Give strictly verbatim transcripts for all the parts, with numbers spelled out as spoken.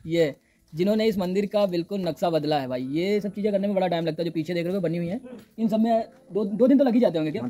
ये जिन्होंने इस मंदिर का बिल्कुल नक्शा बदला है भाई। ये सब चीज़ें करने में बड़ा टाइम लगता है, जो पीछे देख रहे हो बनी हुई है, इन सब में दो दो दिन तो लग ही जाते होंगे क्या?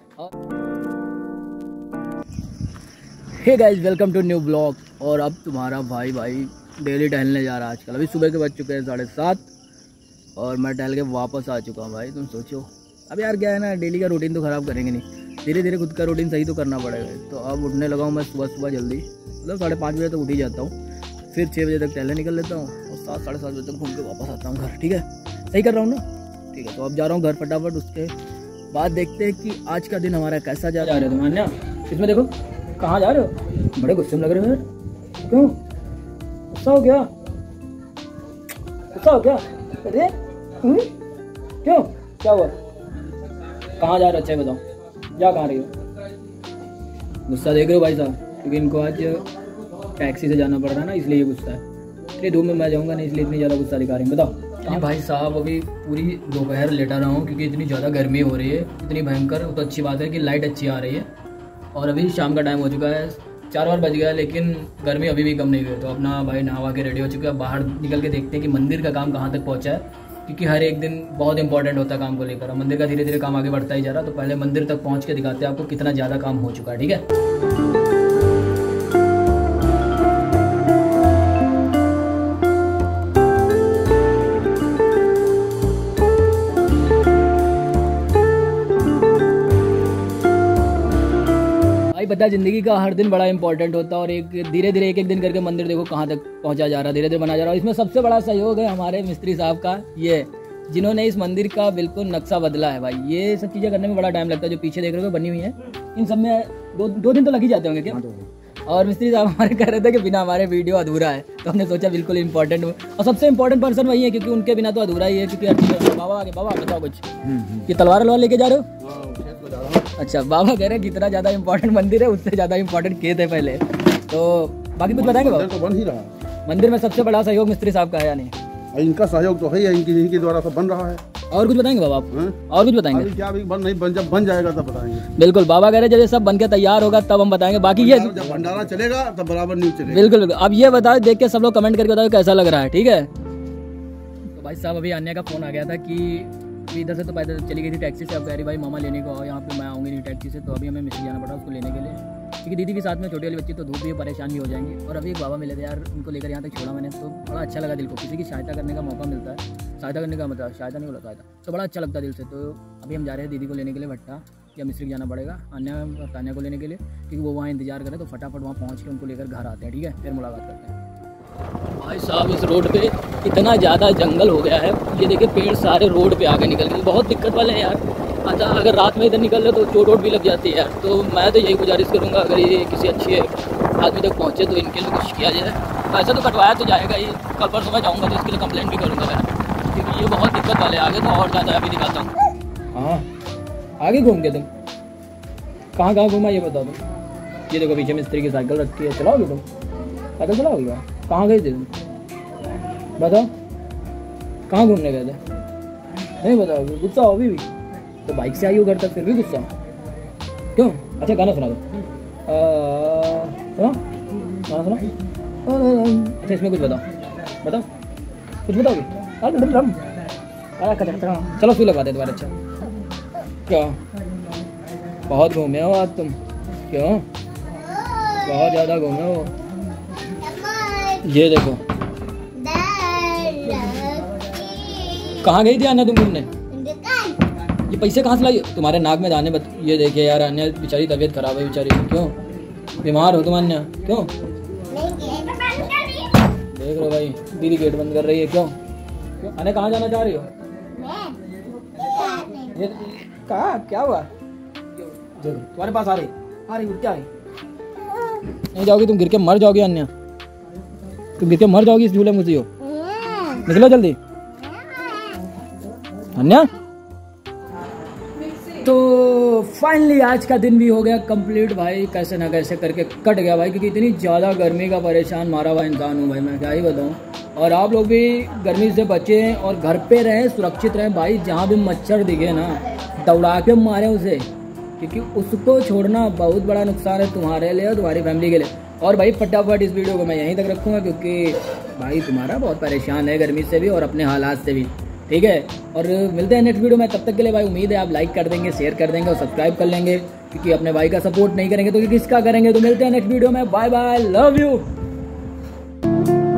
Hey guys, welcome to new blog. और अब तुम्हारा भाई भाई डेली टहलने जा रहा है आजकल। अभी सुबह के बज चुके हैं साढ़े सात और मैं टहल के वापस आ चुका हूँ भाई। तुम सोचो अब यार क्या है ना, डेली का रूटीन तो ख़राब करेंगे नहीं, धीरे धीरे खुद का रूटीन सही तो करना पड़ेगा। तो अब उठने लगा हूँ मैं सुबह सुबह जल्दी, मतलब साढ़े पाँच बजे तक उठ ही जाता हूँ, फिर छः बजे तक टहलने निकल लेता हूँ और सात साढ़े सात बजे तक घूम के वापस आता हूँ घर। ठीक है, सही कर रहा हूँ ना? ठीक है, तो अब जा रहा हूँ घर फटाफट। उसके बाद देखते हैं कि आज का दिन हमारा कैसा जा रहा है। तुम अन्या इसमें देखो, कहाँ जा रहे हो? बड़े गुस्से में लग रहे हो यार। क्यों गुस्सा हो गया? गुस्सा हो क्या? अरे क्यों, क्या हुआ? कहाँ जा रहे हो? अच्छा बताओ, जा कहाँ रही हो? गुस्सा देख रहे हो भाई साहब, क्योंकि इनको आज टैक्सी से जाना पड़ रहा है ना, इसलिए ये गुस्सा है। इतनी धूप में मैं जाऊँगा नहीं, इसलिए इतनी ज़्यादा गुस्सा दिखा रही हूँ। बताओ भाई साहब, अभी पूरी दोपहर लेटा रहा हूँ क्योंकि इतनी ज़्यादा गर्मी हो रही है, इतनी भयंकर। तो अच्छी बात है कि लाइट अच्छी आ रही है और अभी शाम का टाइम हो चुका है, चार बार बज गया, लेकिन गर्मी अभी भी कम नहीं हुई। तो अपना भाई नहा के रेडी हो चुका है, बाहर निकल के देखते हैं कि मंदिर का काम कहाँ तक पहुँचा है, क्योंकि हर एक दिन बहुत इंपॉर्टेंट होता है काम को लेकर। मंदिर का धीरे धीरे काम आगे बढ़ता ही जा रहा है, तो पहले मंदिर तक पहुँच के दिखाते हैं आपको कितना ज़्यादा काम हो चुका है। ठीक है, पता है ज़िंदगी का हर दिन बड़ा इंपॉर्टेंट होता है और एक धीरे धीरे एक एक दिन करके मंदिर देखो कहाँ तक पहुँचा जा रहा है, धीरे धीरे बना जा रहा है। इसमें सबसे बड़ा सहयोग है हमारे मिस्त्री साहब का, ये जिन्होंने इस मंदिर का बिल्कुल नक्शा बदला है भाई। ये सब चीज़ें करने में बड़ा टाइम लगता है, जो पीछे देख रहे हो बनी हुई है, इन सब में दो दो दिन तो लग ही जाते होंगे क्या? और मिस्त्री साहब हमारे कह रहे थे कि बिना हमारे वीडियो अधूरा है, तो हमने सोचा बिल्कुल इंपॉर्टेंट, और सबसे इंपॉर्टेंट पर्सन वही है, क्योंकि उनके बिना तो अधूरा ही है। क्योंकि बाबा आगे, बाबा बताओ कुछ, कि तलवार वलवार लेके जा रहे हो? अच्छा, बाबा कह रहे हैं जितना ज़्यादा इंपॉर्टेंट मंदिर है उससे ज़्यादा इंपॉर्टेंट खेत है पहले। तो बाकी कुछ बताएंगे बाबा? तो बन ही रहा, मंदिर में सबसे बड़ा सहयोग मिस्त्री साहब का है या नहीं? इनका सहयोग तो है, इनकी इनके द्वारा सब बन रहा है। और कुछ बताएंगे बाबा आप? और कुछ बताएंगे? अभी क्या अभी बन नहीं, बन जब बन जाएगा तब बताएंगे। बिल्कुल, बाबा कह रहे हैं जब ये सब बन के तैयार होगा तब हम बताएंगे। बाकी ये जब भंडारा चलेगा तब बराबर न्यूज चलेगा। बिल्कुल बिल्कुल। अब ये बताओ, देख के सब लोग कमेंट करके बताओ कैसा लग रहा है। ठीक है, तो भाई साहब अभी अन्य का फोन आ गया था कि इधर से तो पैदल चली गई थी टैक्सी से, अब कह रही भाई मामा लेने को आओ यहाँ पे, मैं आऊँगी नहीं टैक्सी से। तो अभी हमें मिस्त्री जाना पड़ा उसको लेने के लिए, क्योंकि दीदी भी साथ में, छोटी वाली बच्ची, तो धूप भी परेशान भी हो जाएंगी। और अभी एक बाबा मिले थे यार, उनको लेकर यहाँ तक छोड़ा मैंने, तो बड़ा अच्छा लगा दिल को। किसी की सहायता करने का मौका मिलता है, सहायता करने का मतलब सहायता नहीं बोला सहायता, तो बड़ा अच्छा लगता है दिल से। तो अभी हम जा रहे हैं दीदी को लेने के लिए भट्टा, या मिस्त्री जाना पड़ेगा अन्य और तान्या को लेने के लिए, क्योंकि वो वहाँ इंतजार करें। तो फटाफट वहाँ पहुँच के उनको लेकर घर आते हैं। ठीक है, फिर मुलाकात करते हैं। भाई साहब इस रोड पे इतना ज़्यादा जंगल हो गया है, ये देखिए पेड़ सारे रोड पे आगे निकल गए, बहुत दिक्कत वाले हैं यार। अच्छा, अगर रात में इधर निकल रहे तो चोट वोट भी लग जाती है यार। तो मैं तो यही गुजारिश करूँगा, अगर ये किसी अच्छे आदमी तक पहुँचे तो इनके लिए कुछ किया जाए। वैसे तो कटवाया तो जाएगा ही, कल परसों मैं जाऊँगा तो इसके लिए कंप्लेंट भी करूँगा मैं, क्योंकि ये बहुत दिक्कत वाले आगे। तो और ज़्यादा अभी दिखाता हूँ। हाँ, आगे घूम के तुम कहाँ कहाँ घूमा ये बताओ तुम। ये देखो पीछे मिस्त्री की साइकिल रखी है, चलाओगे तुम? साइकिल चलाओगे? कहाँ गए थे तुम बताओ? कहाँ घूमने गए थे? नहीं बताओगे? गुस्सा हो अभी भी? तो बाइक से आई हो घर तक, फिर भी गुस्सा क्यों? अच्छा गाना सुना दो, सुना गाना सुना। अच्छा इसमें कुछ बताओ, बताओ कुछ बताओगे? चलो फिर लगा दे दोबारा। अच्छा क्या बहुत घूमे हो आज तुम? क्यों बहुत ज़्यादा घूमे हो? ये देखो कहाँ गई थी अन्या तुम घूमने? ये पैसे कहाँ से लाई? तुम्हारे नाक में दाने बत... ये देखिए यार, अन्या बेचारी तबीयत खराब है बेचारी। क्यों बीमार हो तुम अन्या? क्यों देख रहे हो भाई, दीदी गेट बंद कर रही है। क्यों क्यों अन्या कहाँ जाना चाह रही हो? ये कहाँ क्या हुआ? तुम्हारे पास आ रही आ रही क्या है? नहीं जाओगी तुम, गिर के मर जाओगी अन्या, तुम गिर के मर जाओगी इस झूले में घुसी हो। निकलो जल्दी अन्या। तो फाइनली आज का दिन भी हो गया कंप्लीट भाई, कैसे ना कैसे करके कट गया भाई, क्योंकि इतनी ज़्यादा गर्मी का परेशान मारा हुआ इंसान हूँ भाई मैं, क्या ही बताऊँ। और आप लोग भी गर्मी से बचें और घर पे रहें, सुरक्षित रहें भाई। जहाँ भी मच्छर दिखे ना दौड़ा के मारें उसे, क्योंकि उसको छोड़ना बहुत बड़ा नुकसान है तुम्हारे लिए और तुम्हारी फैमिली के लिए। और भाई फटाफट इस वीडियो को मैं यहीं तक रखूँगा क्योंकि भाई तुम्हारा बहुत परेशान है गर्मी से भी और अपने हालात से भी, ठीक है। और मिलते हैं नेक्स्ट वीडियो में, तब तक के लिए भाई उम्मीद है आप लाइक कर देंगे, शेयर कर देंगे और सब्सक्राइब कर लेंगे, क्योंकि अपने भाई का सपोर्ट नहीं करेंगे तो किसका करेंगे। तो मिलते हैं नेक्स्ट वीडियो में, बाय बाय, लव यू।